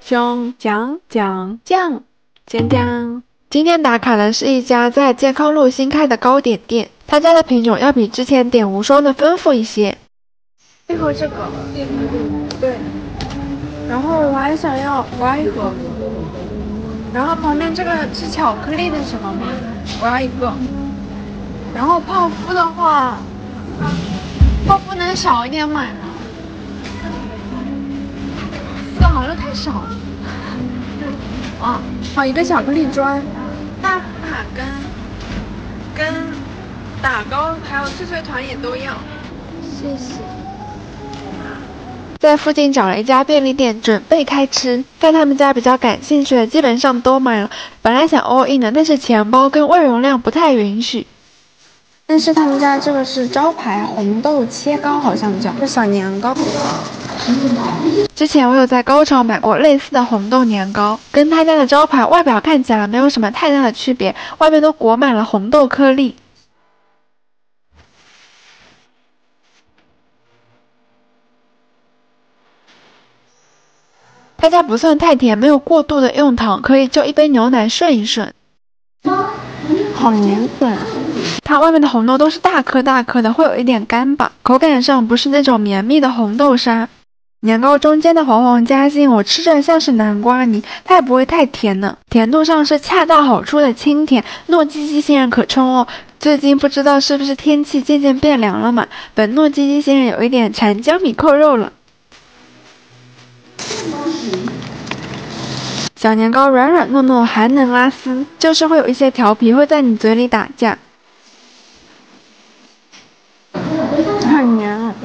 熊讲讲酱讲讲。今天打卡的是一家在健康路新开的糕点店，他家的品种要比之前点无双的丰富一些。一盒这个，对。然后我还想要一盒。然后旁边这个是巧克力的什么吗？我要一个。然后泡芙的话，泡芙能少一点买吗？这好像太少了。好一个巧克力砖，大福卡跟打糕还有脆脆团也都要，谢谢。在附近找了一家便利店，准备开吃。在他们家比较感兴趣的基本上都买了，本来想 all in 的，但是钱包跟胃容量不太允许。但是他们家这个是招牌红豆切糕，好像叫是小年糕。之前我有在高潮买过类似的红豆年糕，跟他家的招牌外表看起来没有什么太大的区别，外面都裹满了红豆颗粒。他家不算太甜，没有过度的用糖，可以就一杯牛奶顺一顺。好黏粉。它外面的红豆都是大颗大颗的，会有一点干巴，口感上不是那种绵密的红豆沙。年糕中间的黄黄夹心，我吃着像是南瓜泥，它也不会太甜呢，甜度上是恰到好处的清甜，糯叽叽杏仁可冲哦。最近不知道是不是天气渐渐变凉了嘛，本糯叽叽杏仁有一点馋江米扣肉了。小年糕软软糯糯，还能拉丝，就是会有一些调皮会在你嘴里打架。很黏啊。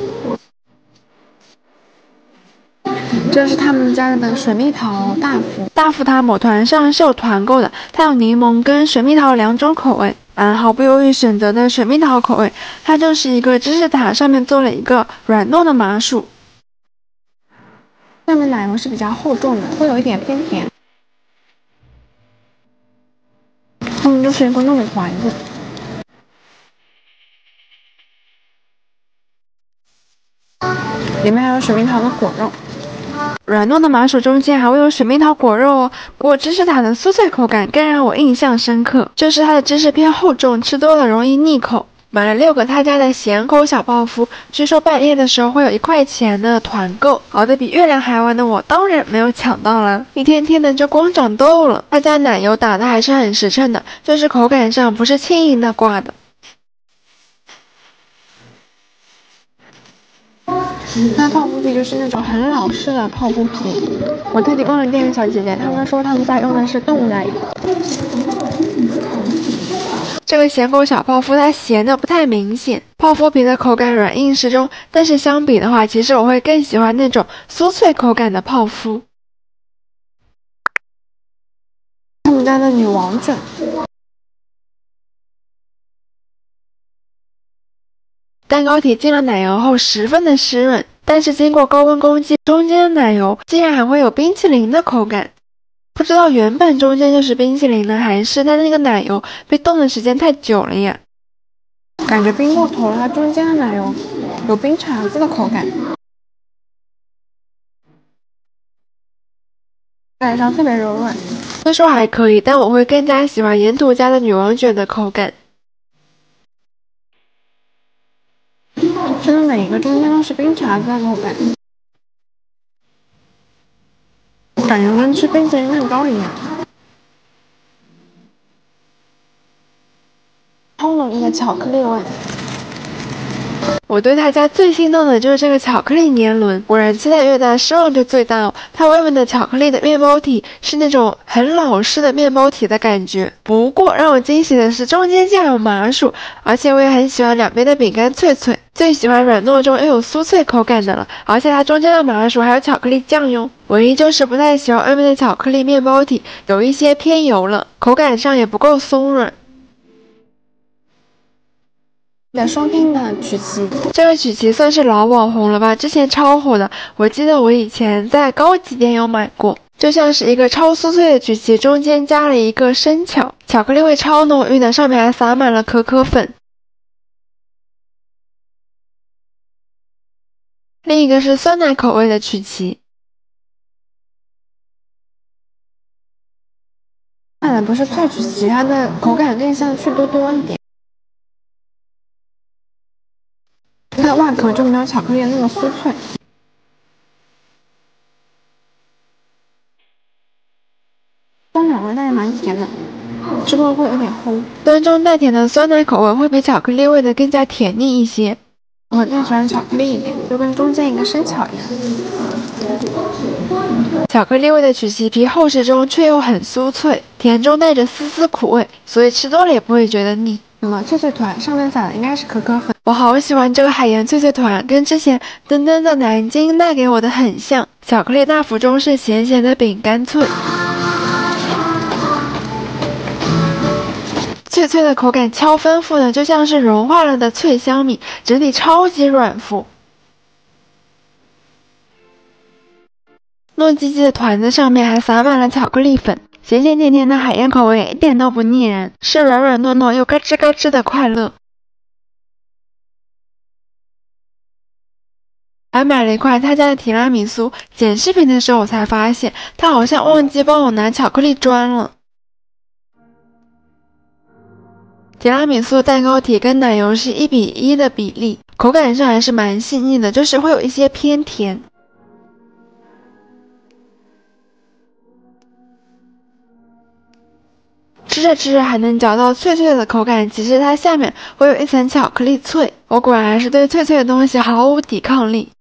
这是他们家的水蜜桃大福它某团上是有团购的，它有柠檬跟水蜜桃两种口味，毫不犹豫选择的水蜜桃口味，它就是一个芝士塔，上面做了一个软糯的麻薯，上面奶油是比较厚重的，会有一点偏甜。后面就是一个糯米团子。里面还有水蜜桃的果肉，软糯的麻薯中间还会有水蜜桃果肉哦。不过芝士塔的酥脆口感更让我印象深刻，就是它的芝士偏厚重，吃多了容易腻口。买了6个他家的咸口小泡芙，据说半夜的时候会有1块钱的团购，熬得比月亮还晚的我当然没有抢到了，一天天的就光长痘了。他家奶油打的还是很实诚的，就是口感上不是轻盈的挂的。那泡芙皮就是那种很老式的泡芙皮，我特地问了店员小姐姐，他们说他们家用的是动物奶油。这个咸口小泡芙它咸的不太明显，泡芙皮的口感软硬适中，但是相比的话，其实我会更喜欢那种酥脆口感的泡芙。他们家的女王卷。蛋糕体进了奶油后十分的湿润，但是经过高温攻击，中间的奶油竟然还会有冰淇淋的口感。不知道原本中间就是冰淇淋呢，还是它那个奶油被冻的时间太久了呀？感觉冰过头了，它中间的奶油有冰碴子的口感，口感上特别柔软。虽说还可以，但我会更加喜欢沿途家的女王卷的口感。真的每一个中间都是冰碴子的口感，感觉跟吃冰淇淋面包一样。超浓郁的巧克力味。我对他家最心动的就是这个巧克力年轮，果然期待越大，失望就最大哦。它外面的巧克力的面包体是那种很老式的面包体的感觉，不过让我惊喜的是中间竟然有麻薯，而且我也很喜欢两边的饼干脆脆，最喜欢软糯中又有酥脆口感的了，而且它中间的麻薯还有巧克力酱哟。唯一就是不太喜欢外面的巧克力面包体，有一些偏油了，口感上也不够松软。双拼的曲奇，这个曲奇算是老网红了吧？之前超火的，我记得我以前在高级店有买过，就像是一个超酥脆的曲奇，中间加了一个生巧，巧克力味超浓郁的，上面还撒满了可可粉。另一个是酸奶口味的曲奇。 的不是萃取期，它的口感更像趣多多一点。它的外壳就没有巧克力的那么酥脆。酸奶味但也蛮甜的，之后会有点齁。酸中带甜的酸奶口味会比巧克力味的更加甜腻一些。我更喜欢巧克力一点，就跟中间一个生巧一样。巧克力味的曲奇皮厚实中却又很酥脆，甜中带着丝丝苦味，所以吃多了也不会觉得腻。那么脆脆团上面撒的应该是可可粉，我好喜欢这个海盐脆脆团，跟之前登登的南京带给我的很像。巧克力大福中是咸咸的饼干脆。脆脆的口感超丰富的，就像是融化了的脆香米，整体超级软服。糯叽叽的团子上面还撒满了巧克力粉，咸咸甜甜的海盐口味一点都不腻人，是软软糯糯又嘎吱嘎吱的快乐。还买了一块他家的提拉米苏，剪视频的时候我才发现，他好像忘记帮我拿巧克力砖了。提拉米苏蛋糕体跟奶油是1:1的比例，口感上还是蛮细腻的，就是会有一些偏甜。吃着吃着还能嚼到脆脆的口感，其实它下面会有一层巧克力脆，我果然还是对脆脆的东西毫无抵抗力。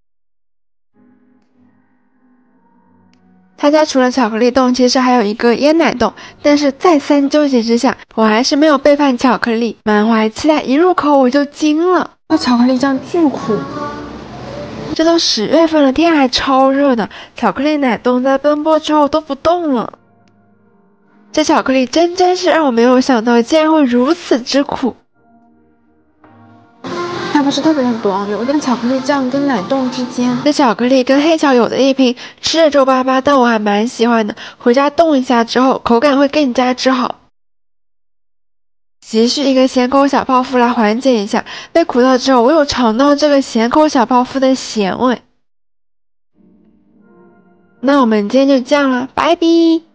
他家除了巧克力冻，其实还有一个椰奶冻，但是再三纠结之下，我还是没有背叛巧克力，满怀期待，一入口我就惊了，这巧克力酱巨苦。这都10月份了，天还超热的，巧克力奶冻在奔波之后都不动了。这巧克力真是让我没有想到，竟然会如此之苦。它不是特别的多，有点巧克力酱跟奶冻之间。这巧克力跟黑巧有的一拼，吃着皱巴巴，但我还蛮喜欢的。回家冻一下之后，口感会更加之好。急需一个咸口小泡芙来缓解一下，被苦到之后，我有尝到这个咸口小泡芙的咸味。那我们今天就这样了，拜拜。